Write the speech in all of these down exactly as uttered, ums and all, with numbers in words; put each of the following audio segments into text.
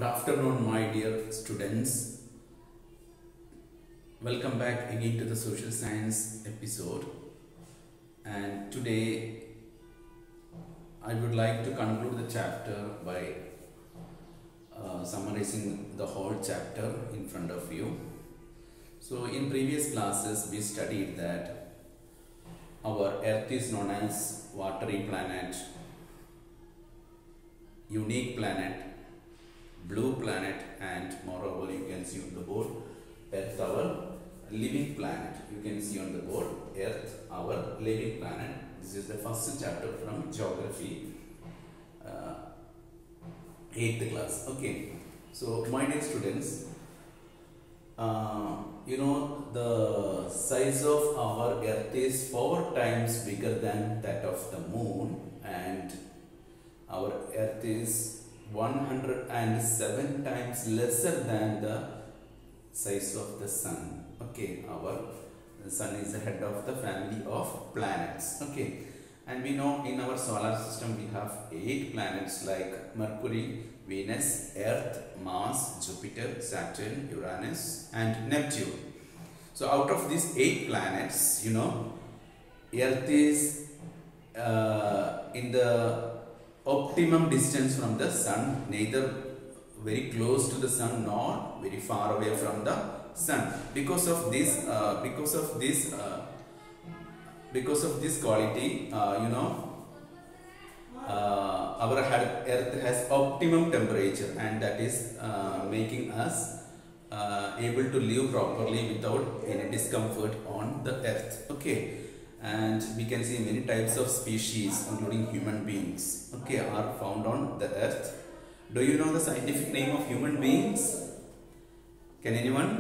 afternoon, my dear students. Welcome back again to the social science episode. And today I would like to conclude the chapter by uh, summarizing the whole chapter in front of you. So in previous classes we studied that our Earth is known as watery planet, unique planet, blue planet, and moreover you can see on the board Earth, our living planet. You can see on the board Earth, our living planet. This is the first chapter from geography, uh, eighth class. Okay, so my dear students, uh, you know the size of our Earth is four times bigger than that of the moon, and our Earth is one hundred seven times lesser than the size of the sun. Okay, our the sun is the head of the family of planets. Okay, and we know in our solar system we have eight planets like Mercury, Venus, Earth, Mars, Jupiter, Saturn, Uranus, and Neptune. So out of these eight planets, you know, Earth is uh, in the optimum distance from the sun, neither very close to the sun nor very far away from the sun. Because of this, uh, because of this, uh, because of this quality, uh, you know, uh, our Earth has optimum temperature, and that is uh, making us uh, able to live properly without any discomfort on the Earth. Okay. And we can see many types of species, including human beings, okay, are found on the Earth. Do you know the scientific name of human beings? Can anyone?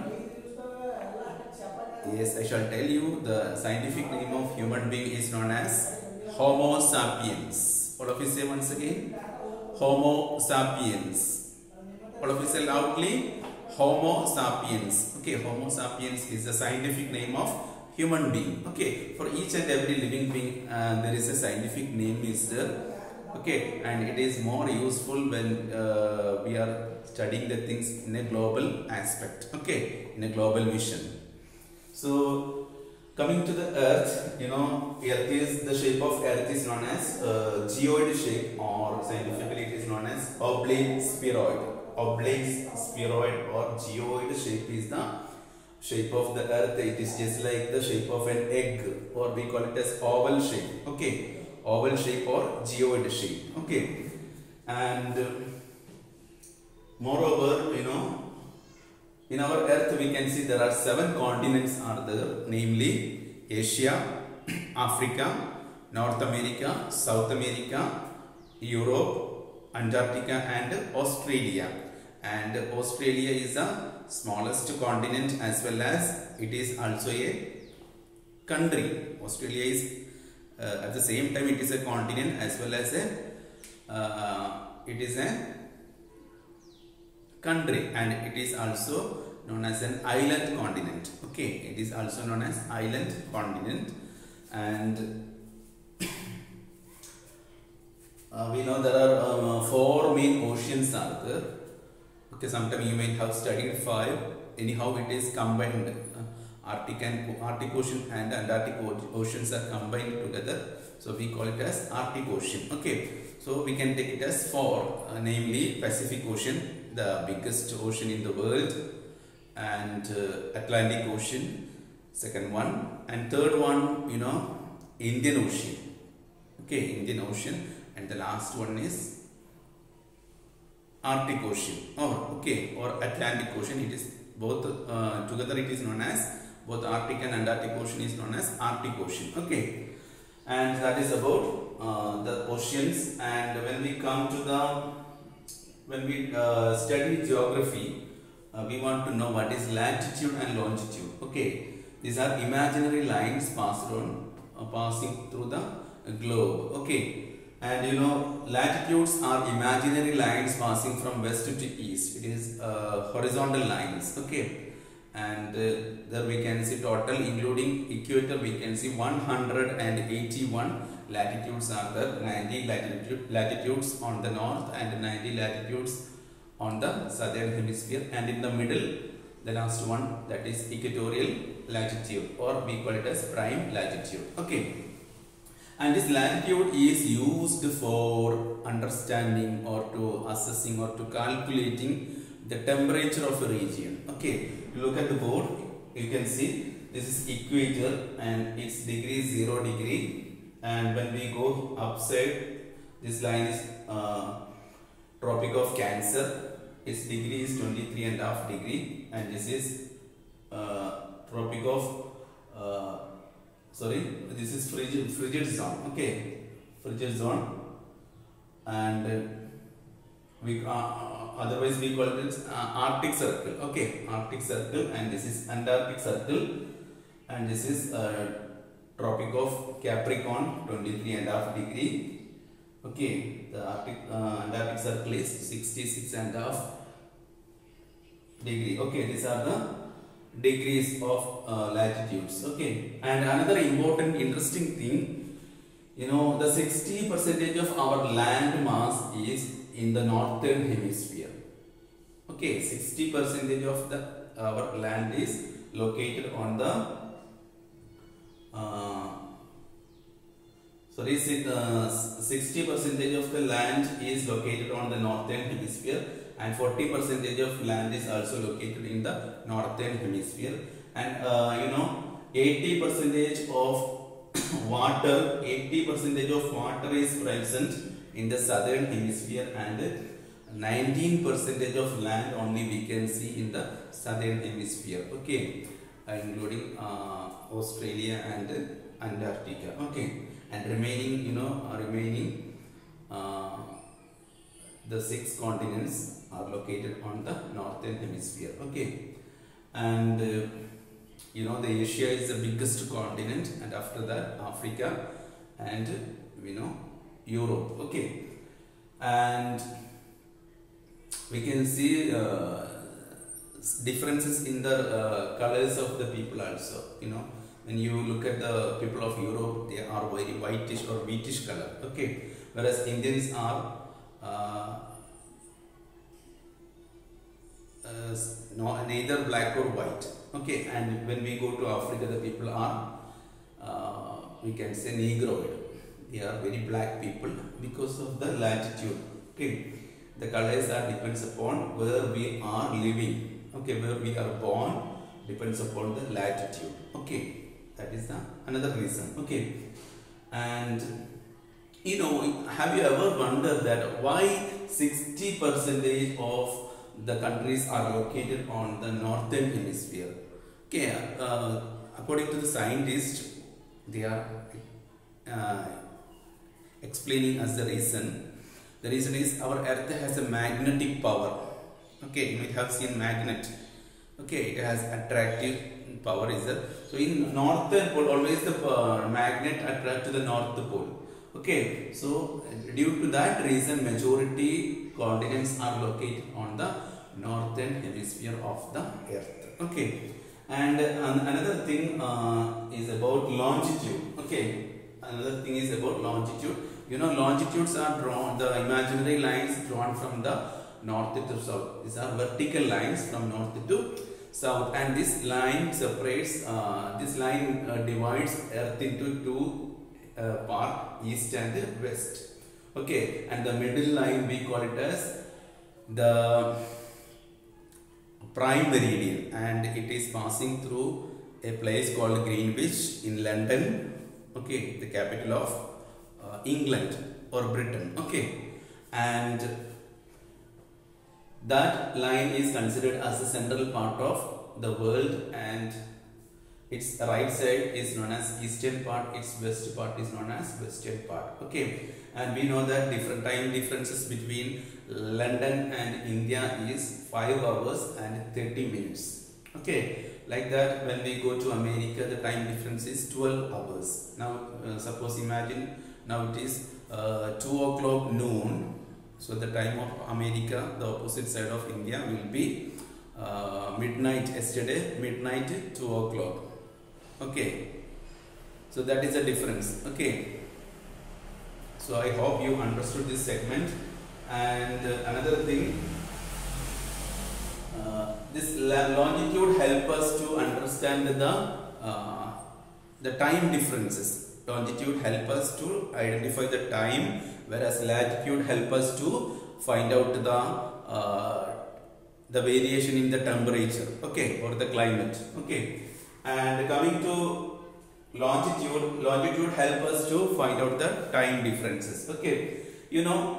Yes, I shall tell you. The scientific name of human being is known as Homo sapiens. All of you say once again, Homo sapiens. All of you say loudly, Homo sapiens. Okay, Homo sapiens is the scientific name of human being. Okay, for each and every living being uh, there is a scientific name is there. Okay, and it is more useful when uh, we are studying the things in a global aspect. Okay, in a global vision. So coming to the Earth, you know, Earth is the shape of Earth is known as uh, geoid shape, or scientifically it is known as oblate spheroid. Oblate spheroid or geoid shape is the shape of the Earth. It is just like the shape of an egg, or we call it as oval shape. Okay, oval shape or geoid shape. Okay, and uh, moreover, you know, in our Earth we can see there are seven continents are there, namely Asia, Africa, North America, South America, Europe, Antarctica, and Australia. And Australia is the smallest continent, as well as it is also a country. Australia is uh, at the same time it is a continent as well as a uh, it is a country, and it is also known as an island continent. Okay, it is also known as island continent. And uh, we know there are um, four main oceans are there. Okay, sometimes you may have studied five. Anyhow, it is combined. Uh, Arctic and Arctic Ocean and Antarctic Oceans are combined together. So we call it as Arctic Ocean. Okay, so we can take it as four, uh, namely Pacific Ocean, the biggest ocean in the world, and uh, Atlantic Ocean, second one, and third one, you know, Indian Ocean. Okay, Indian Ocean, and the last one is Arctic Ocean, or okay, or Atlantic Ocean. It is both uh, together. It is known as both Arctic and Antarctic Ocean is known as Arctic Ocean. Okay, and that is about uh, the oceans. And when we come to the when we uh, study geography, uh, we want to know what is latitude and longitude. Okay, these are imaginary lines passed on uh, passing through the globe. Okay. And you know, latitudes are imaginary lines passing from west to east. It is uh, horizontal lines. Okay, and uh, there we can see total, including equator, we can see one hundred eighty-one latitudes are there. ninety latitude, latitudes on the north and ninety latitudes on the southern hemisphere, and in the middle, the last one, that is equatorial latitude, or we call it as prime latitude. Okay, and this latitude is used for understanding or to assessing or to calculating the temperature of a region. Okay, look at the board, you can see this is equator and its degree is zero degree, and when we go upside, this line is uh, Tropic of Cancer, its degree is twenty-three and a half degree, and this is uh, Tropic of uh, sorry, this is frigid, frigid zone. Okay, frigid zone, and uh, we uh, otherwise we call it uh, Arctic Circle. Okay, Arctic Circle, and this is Antarctic Circle, and this is uh, Tropic of Capricorn, twenty-three and a half degree. Okay, the Arctic uh, Antarctic Circle is sixty-six and a half degree. Okay, these are the degrees of uh, latitudes. Okay, and another important interesting thing, you know, the sixty percentage of our land mass is in the northern hemisphere. Okay, sixty percentage of the our land is located on the uh, sorry sixty percentage of the land is located on the northern hemisphere, and forty percentage of land is also located in the northern hemisphere, and uh, you know, eighty percentage of water eighty percentage of water is present in the southern hemisphere, and nineteen percentage of land only we can see in the southern hemisphere. Okay, including uh, Australia and Antarctica. Okay, and remaining, you know, uh, remaining uh, the six continents are located on the northern hemisphere. Okay, and uh, you know, the Asia is the biggest continent, and after that Africa, and you know, Europe. Okay, and we can see uh, differences in the uh, colors of the people also. You know, when you look at the people of Europe, they are very whitish or wheatish color. Okay, whereas Indians are uh, uh, no, neither black or white. Okay, and when we go to Africa, the people are uh, we can say negroid. They are very black people because of the latitude. Okay, the colors are depends upon where we are living. Okay, where we are born depends upon the latitude. Okay, that is the another reason. Okay, and you know, have you ever wondered that why sixty percentage of the countries are located on the northern hemisphere? Okay, uh, according to the scientists, they are uh, explaining as the reason. The reason is our Earth has a magnetic power. Okay, you might have seen magnet. Okay, it has attractive power is there. So in northern pole, always the uh, magnet attract to the north pole. Okay, so due to that reason, majority continents are located on the northern hemisphere of the Earth. Okay, and uh, another thing uh, is about longitude. Okay, another thing is about longitude. You know, longitudes are drawn, the imaginary lines drawn from the north to south. These are vertical lines from north to south, and this line separates, uh, this line uh, divides Earth into two uh, parts, east and west. Okay, and the middle line we call it as the prime meridian, and it is passing through a place called Greenwich in London. Okay, the capital of uh, England or Britain. Okay, and that line is considered as the central part of the world, and its right side is known as eastern part, its west part is known as western part. Okay, and we know that different time differences between London and India is five hours and thirty minutes. Okay, like that when we go to America, the time difference is twelve hours. Now uh, suppose imagine now it is uh, two o'clock noon. So the time of America, the opposite side of India will be uh, midnight. Yesterday midnight two o'clock. Okay, so that is the difference. Okay, so I hope you understood this segment. And uh, another thing, uh, this longitude help us to understand the uh, the time differences. Longitude help us to identify the time, whereas latitude help us to find out the uh, the variation in the temperature, okay, or the climate, okay. And coming to longitude, longitude help us to find out the time differences, okay. You know,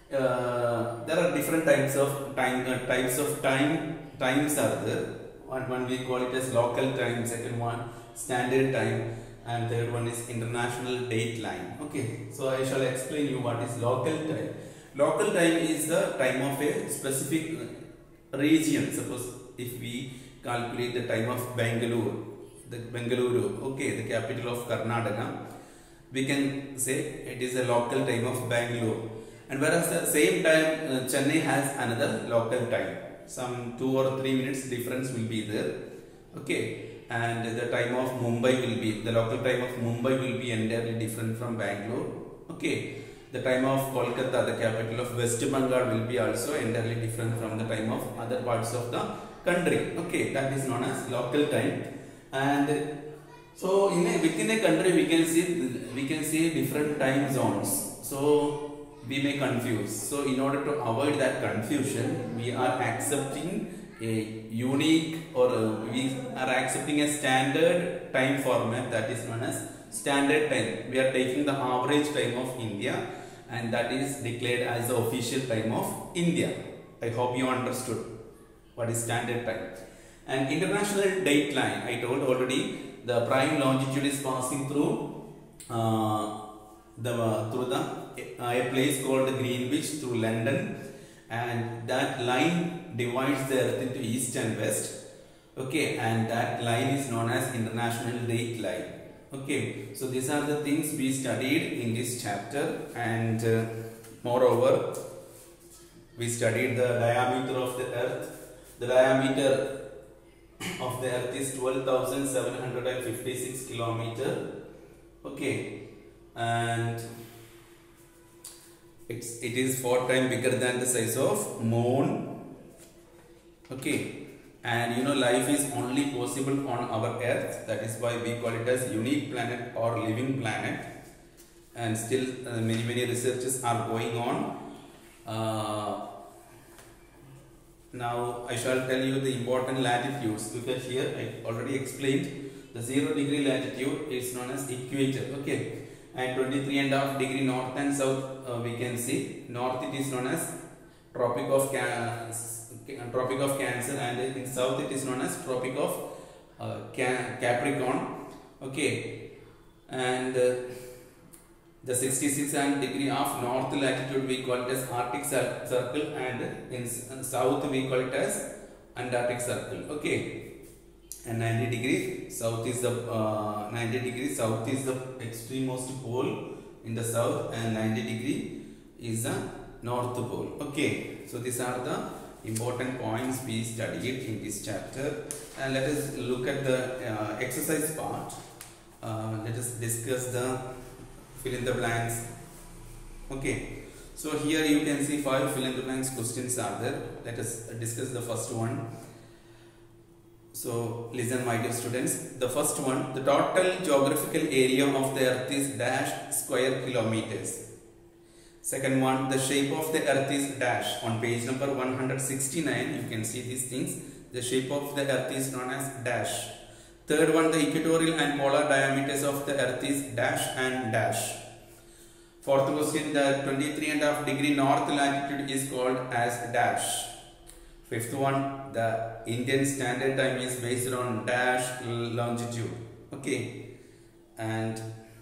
uh, there are different types of time, uh, types of time, times are there. One, one we call it as local time, second one standard time, and third one is international date line, okay. So I shall explain you what is local time. Local time is the time of a specific region. Suppose if we calculate the time of Bangalore, the Bengaluru, okay, the capital of Karnataka, we can say it is a local time of Bangalore. And whereas the same time uh, Chennai has another local time, some two or three minutes difference will be there, okay. And the time of Mumbai will be, the local time of Mumbai will be entirely different from Bangalore, okay. The time of Kolkata, the capital of West Bengal, will be also entirely different from the time of other parts of the country, okay. That is known as local time. And so in a, within a country we can see we can see different time zones, so we may confuse. So in order to avoid that confusion, we are accepting a unique or uh, we are accepting a standard time format, that is known as standard time. We are taking the average time of India, and that is declared as the official time of India. I hope you understood what is standard time. And international date line, I told already, the prime longitude is passing through uh, the uh, through the uh, a place called Greenwich through London, and that line divides the earth into east and west, okay, and that line is known as international date line, okay. So these are the things we studied in this chapter, and uh, moreover we studied the diameter of the earth. The diameter of the earth is twelve thousand seven hundred fifty-six kilometer, okay, and it's it is four times bigger than the size of moon, okay. And you know, life is only possible on our earth, that is why we call it as unique planet or living planet. And still uh, many many researches are going on. uh, Now I shall tell you the important latitudes. Look at here, I already explained. The zero degree latitude is known as equator, okay. And twenty-three and a half degree north and south uh, we can see. North it is known as Tropic of Can Tropic of Cancer, and in south it is known as Tropic of uh, Can Capricorn, okay. And uh, the sixty-six degree of north latitude we call it as Arctic Circle, and in south we call it as Antarctic Circle, okay. And ninety degree south is the uh, ninety degree south is the extremmost pole in the south, and ninety degree is the north pole, okay. So these are the important points we studied in this chapter, and let us look at the uh, exercise part. Uh, let us discuss the fill in the blanks, okay. So here you can see five fill in the blanks questions are there. Let us discuss the first one. So listen, my dear students. The first one, the total geographical area of the earth is dash square kilometers. Second one, the shape of the earth is dash. On page number one hundred sixty-nine you can see these things. The shape of the earth is known as dash. Third one, the equatorial and polar diameters of the earth is dash and dash. Fourth question, the twenty-three and a half degree north latitude is called as dash. Fifth one, the Indian standard time is based on dash longitude, okay. And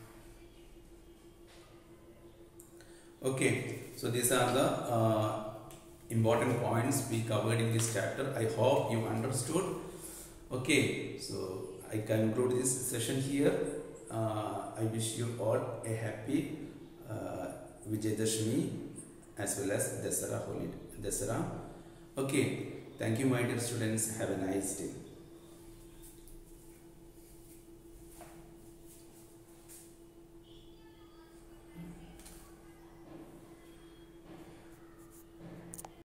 okay, so these are the uh, important points we covered in this chapter. I hope you understood, okay. So I conclude this session here. uh, I wish you all a happy uh, Vijayadashmi as well as Dasara holiday, Dasara, okay. Thank you, my dear students. Have a nice day.